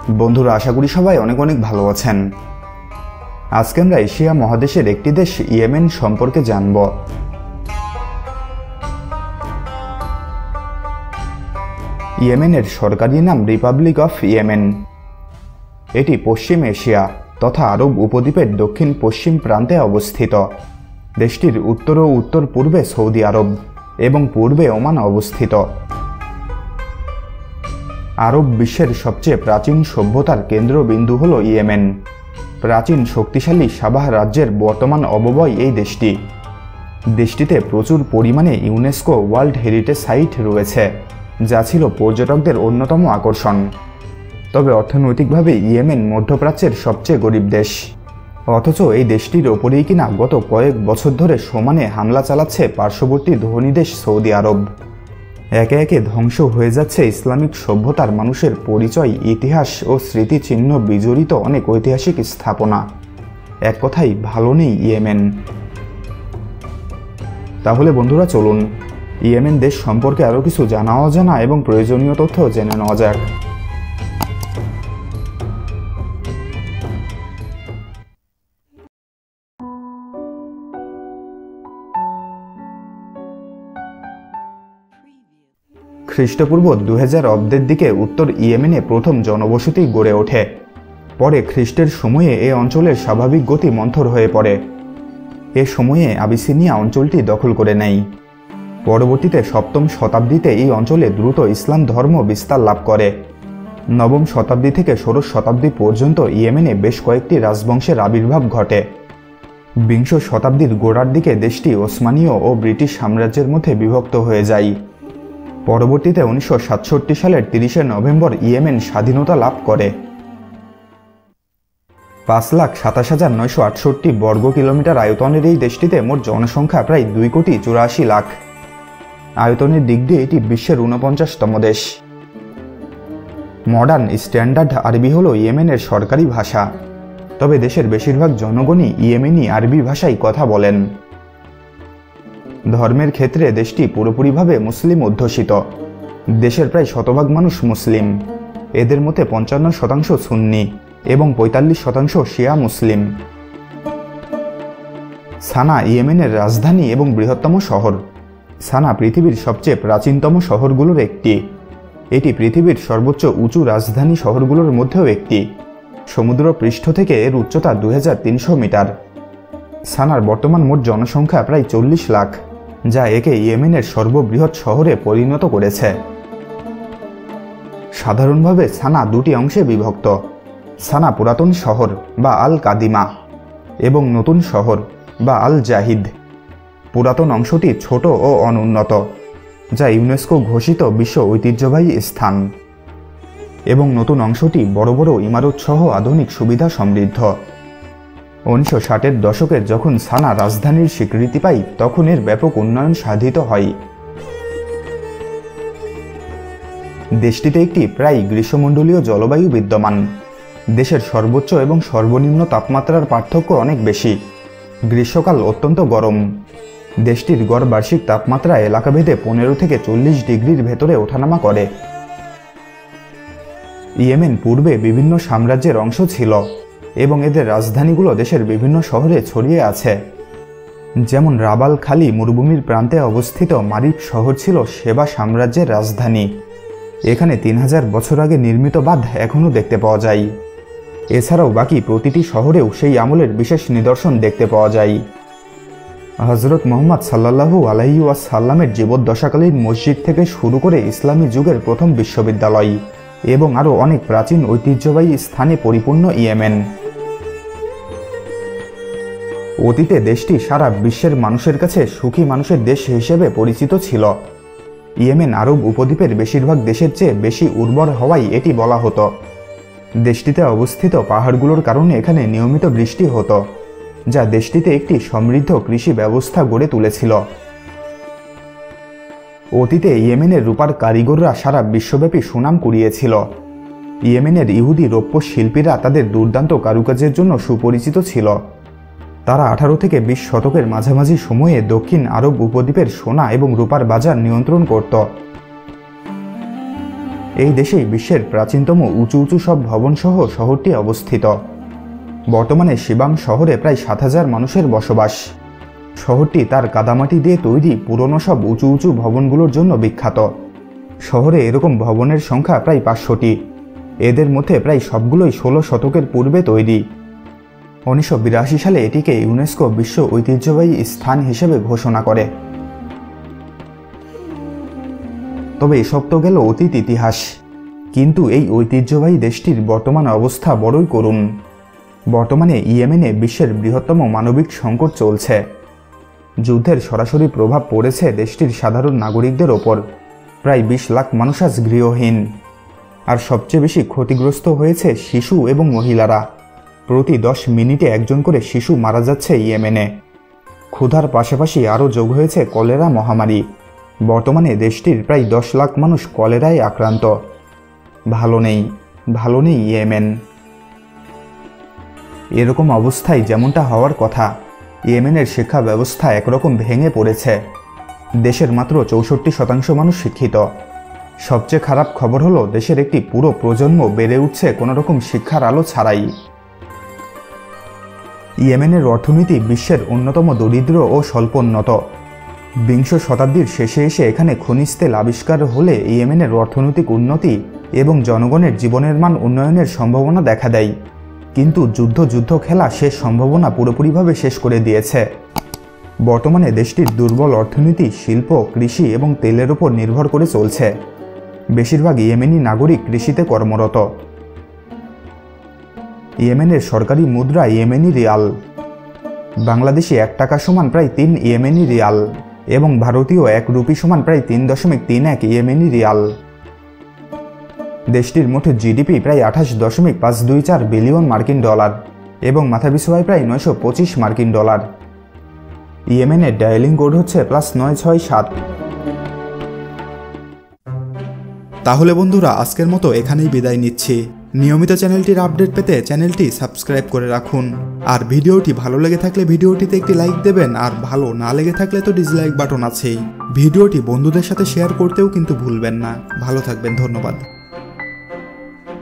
বন্ধুরা, আশা করি সবাই অনেক অনেক ভালো আছেন। আজকে আমরা এশিয়া মহাদেশের একটি দেশ ইয়েমেন সম্পর্কে জানব। ইয়েমেনের সরকারি নাম রিপাবলিক অফ ইয়েমেন। এটি পশ্চিম এশিয়া তথা আরব উপদ্বীপের দক্ষিণ পশ্চিম প্রান্তে অবস্থিত। দেশটির উত্তর ও উত্তর পূর্বে সৌদি আরব এবং পূর্বে ওমান অবস্থিত। আরব বিশ্বের সবচেয়ে প্রাচীন সভ্যতার কেন্দ্রবিন্দু হল ইয়েমেন। প্রাচীন শক্তিশালী সাবাহ রাজ্যের বর্তমান অবয়ব এই দেশটি। দেশটিতে প্রচুর পরিমাণে ইউনেস্কো ওয়ার্ল্ড হেরিটেজ সাইট রয়েছে, যা ছিল পর্যটকদের অন্যতম আকর্ষণ। তবে অর্থনৈতিকভাবে ইয়েমেন মধ্যপ্রাচ্যের সবচেয়ে গরিব দেশ, অথচ এই দেশটির ওপরেই কিনা গত কয়েক বছর ধরে সমানে হামলা চালাচ্ছে পার্শ্ববর্তী ধনী দেশ সৌদি আরব। একে একে ধ্বংস হয়ে যাচ্ছে ইসলামিক সভ্যতার মানুষের পরিচয়, ইতিহাস ও স্মৃতিচিহ্ন বিজড়িত অনেক ঐতিহাসিক স্থাপনা। এক কথায় ভালো নেই ইয়েমেন। তাহলে বন্ধুরা, চলুন ইয়েমেন দেশ সম্পর্কে আরও কিছু জানা অজানা এবং প্রয়োজনীয় তথ্য জেনে নেওয়া যাক। খ্রিস্টপূর্ব 2000 অব্দের দিকে উত্তর ইয়েমেনে প্রথম জনবসতি গড়ে ওঠে। পরে খ্রিস্টের সময়ে এ অঞ্চলের স্বাভাবিক গতি মন্থর হয়ে পড়ে। এ সময়ে আবিসিনিয়া অঞ্চলটি দখল করে নেয়। পরবর্তীতে 7ম শতাব্দীতে এই অঞ্চলে দ্রুত ইসলাম ধর্ম বিস্তার লাভ করে। 9ম শতাব্দী থেকে 16 শতাব্দী পর্যন্ত ইয়েমেনে বেশ কয়েকটি রাজবংশের আবির্ভাব ঘটে। 20 শতাব্দীর গোড়ার দিকে দেশটি ওসমানীয় ও ব্রিটিশ সাম্রাজ্যের মধ্যে বিভক্ত হয়ে যায়। পরবর্তীতে 1967 সালের 30শে নভেম্বর ইয়েমেন স্বাধীনতা লাভ করে। 5,27,968 বর্গ কিলোমিটার আয়তনের এই দেশটিতে মোট জনসংখ্যা প্রায় 2,84,00,000। আয়তনের দিক দিয়ে এটি বিশ্বের 49তম দেশ। মডার্ন স্ট্যান্ডার্ড আরবি হল ইয়েমেনের সরকারি ভাষা, তবে দেশের বেশিরভাগ জনগণই ইয়েমেনি আরবি ভাষায় কথা বলেন। ধর্মের ক্ষেত্রে দেশটি পুরোপুরিভাবে মুসলিম অধ্যুষিত। দেশের প্রায় 100% মানুষ মুসলিম। এদের মধ্যে 55% সুন্নি এবং 45% শিয়া মুসলিম। সানা ইয়েমেনের রাজধানী এবং বৃহত্তম শহর। সানা পৃথিবীর সবচেয়ে প্রাচীনতম শহরগুলোর একটি। এটি পৃথিবীর সর্বোচ্চ উঁচু রাজধানী শহরগুলোর মধ্যেও একটি। সমুদ্র পৃষ্ঠ থেকে এর উচ্চতা 2300 মিটার। সানার বর্তমান মোট জনসংখ্যা প্রায় 40 লাখ, যা একে ইয়েমেনের সর্ববৃহৎ শহরে পরিণত করেছে। সাধারণভাবে সানা দুটি অংশে বিভক্ত: সানা পুরাতন শহর বা আল কাদিমা এবং নতুন শহর বা আল জাহিদ। পুরাতন অংশটি ছোট ও অনুন্নত, যা ইউনেস্কো ঘোষিত বিশ্ব ঐতিহ্যবাহী স্থান, এবং নতুন অংশটি বড় বড় ইমারত সহ আধুনিক সুবিধা সমৃদ্ধ। 1960-এর দশকে যখন সানা রাজধানীর স্বীকৃতি পায়, তখন এর ব্যাপক উন্নয়ন সাধিত হয়। দেশটিতে একটি প্রায় গ্রীষ্মমণ্ডলীয় জলবায়ু বিদ্যমান। দেশের সর্বোচ্চ এবং সর্বনিম্ন তাপমাত্রার পার্থক্য অনেক বেশি। গ্রীষ্মকাল অত্যন্ত গরম। দেশটির গড় বার্ষিক তাপমাত্রা এলাকাভেদে 15 থেকে 40 ডিগ্রির ভেতরে ওঠানামা করে। ইয়েমেন পূর্বে বিভিন্ন সাম্রাজ্যের অংশ ছিল এবং এদের রাজধানীগুলো দেশের বিভিন্ন শহরে ছড়িয়ে আছে। যেমন রাবাল খালি মরুভূমির প্রান্তে অবস্থিত মারিফ শহর ছিল সেবা সাম্রাজ্যের রাজধানী। এখানে 3000 বছর আগে নির্মিত বাঁধ এখনও দেখতে পাওয়া যায়। এছাড়াও বাকি প্রতিটি শহরেও সেই আমলের বিশেষ নিদর্শন দেখতে পাওয়া যায়। হজরত মুহাম্মদ সাল্লাল্লাহু আলাইহি ওয়াসাল্লামের জীবদ্দশাকালীন মসজিদ থেকে শুরু করে ইসলামী যুগের প্রথম বিশ্ববিদ্যালয় এবং আরও অনেক প্রাচীন ঐতিহ্যবাহী স্থানে পরিপূর্ণ ইয়েমেন। অতীতে দেশটি সারা বিশ্বের মানুষের কাছে সুখী মানুষের দেশ হিসেবে পরিচিত ছিল। ইয়েমেন আরব উপদ্বীপের বেশিরভাগ দেশের চেয়ে বেশি উর্বর হওয়ায় এটি বলা হতো। দেশটিতে অবস্থিত পাহাড়গুলোর কারণে এখানে নিয়মিত বৃষ্টি হতো, যা দেশটিতে একটি সমৃদ্ধ কৃষি ব্যবস্থা গড়ে তুলেছিল। অতীতে ইয়েমেনের রূপার কারিগররা সারা বিশ্বব্যাপী সুনাম কুড়িয়েছিল। ইয়েমেনের ইহুদি রৌপ্য শিল্পীরা তাদের দুর্দান্ত কারুকাজের জন্য সুপরিচিত ছিল। তারা 18 থেকে 20 শতকের মাঝামাঝি সময়ে দক্ষিণ আরব উপদ্বীপের সোনা এবং রূপার বাজার নিয়ন্ত্রণ করত। এই দেশেই বিশ্বের প্রাচীনতম উঁচু উঁচু সব ভবনসহ শহরটি অবস্থিত। বর্তমানে শিবাং শহরে প্রায় 7,000 মানুষের বসবাস। শহরটি তার কাদামাটি দিয়ে তৈরি পুরনো সব উঁচু উঁচু ভবনগুলোর জন্য বিখ্যাত। শহরে এরকম ভবনের সংখ্যা প্রায় 500টি। এদের মধ্যে প্রায় সবগুলোই 16 শতকের পূর্বে তৈরি। 1982 সালে এটিকে ইউনেস্কো বিশ্ব ঐতিহ্যবাহী স্থান হিসেবে ঘোষণা করে। তবে এসব তো গেল অতীত ইতিহাস, কিন্তু এই ঐতিহ্যবাহী দেশটির বর্তমান অবস্থা বড়ই করুণ। বর্তমানে ইয়েমেনে বিশ্বের বৃহত্তম মানবিক সংকট চলছে। যুদ্ধের সরাসরি প্রভাব পড়েছে দেশটির সাধারণ নাগরিকদের ওপর। প্রায় 20 লাখ মানুষ আজ গৃহহীন। আর সবচেয়ে বেশি ক্ষতিগ্রস্ত হয়েছে শিশু এবং মহিলারা। প্রতি 10 মিনিটে একজন করে শিশু মারা যাচ্ছে ইয়েমেনে। ক্ষুধার পাশাপাশি আরও যোগ হয়েছে কলেরা মহামারী। বর্তমানে দেশটির প্রায় 10 লাখ মানুষ কলেরায় আক্রান্ত। ভালো নেই ইয়েমেন। এরকম অবস্থায় যেমনটা হওয়ার কথা, ইয়েমেনের শিক্ষা ব্যবস্থা একরকম ভেঙে পড়েছে। দেশের মাত্র 64% মানুষ শিক্ষিত। সবচেয়ে খারাপ খবর হলো দেশের একটি পুরো প্রজন্ম বেড়ে উঠছে কোনোরকম শিক্ষার আলো ছাড়াই। ইয়েমেনের অর্থনীতি বিশ্বের অন্যতম দরিদ্র ও স্বল্পোন্নত। 20 শতাব্দীর শেষে এসে এখানে খনিজ তেল আবিষ্কার হলে ইয়েমেনের অর্থনৈতিক উন্নতি এবং জনগণের জীবনের মান উন্নয়নের সম্ভাবনা দেখা দেয়। কিন্তু যুদ্ধ খেলা সে সম্ভাবনা পুরোপুরিভাবে শেষ করে দিয়েছে। বর্তমানে দেশটির দুর্বল অর্থনীতি শিল্প, কৃষি এবং তেলের উপর নির্ভর করে চলছে। বেশিরভাগ ইয়েমেনি নাগরিক কৃষিতে কর্মরত। ইয়েমেনের সরকারি মুদ্রা ইয়েমেনি রিয়াল। বাংলাদেশি 1 টাকা সমান প্রায় 3 ইয়েমেনি রিয়াল এবং ভারতীয় 1 রুপি সমান প্রায় 3.31 ইয়েমেনি রিয়াল। দেশটির মোট জিডিপি প্রায় 28.524 বিলিয়ন মার্কিন ডলার এবং মাথাপিছু আয় প্রায় 925 মার্কিন ডলার। ইয়েমেনের ডায়ালিং কোড হচ্ছে +967। তাহলে বন্ধুরা, আজকের মতো এখানেই বিদায় নিচ্ছি। নিয়মিত চ্যানেলটির আপডেট পেতে চ্যানেলটি সাবস্ক্রাইব করে রাখুন। আর ভিডিওটি ভালো লেগে থাকলে ভিডিওটিতে একটি লাইক দেবেন, আর ভালো না লেগে থাকলে তো ডিসলাইক বাটন আছেই। ভিডিওটি বন্ধুদের সাথে শেয়ার করতেও কিন্তু ভুলবেন না। ভালো থাকবেন, ধন্যবাদ।